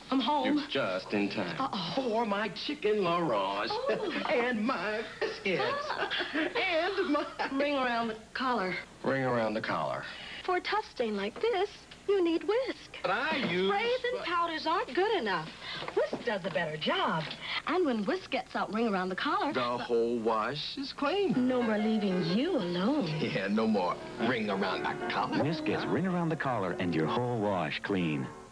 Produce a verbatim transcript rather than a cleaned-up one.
I'm home. You're just in time. Uh-oh. For my chicken Laurence. Oh. And my biscuits. And my... Ring around the collar. Ring around the collar. For a tough stain like this, you need Wisk. But I use... Sprays and powders aren't good enough. Wisk does a better job. And when Wisk gets out ring around the collar... The whole wash is clean. No more leaving you alone. Yeah, no more ring around the collar. Wisk gets ring around the collar and your whole wash clean.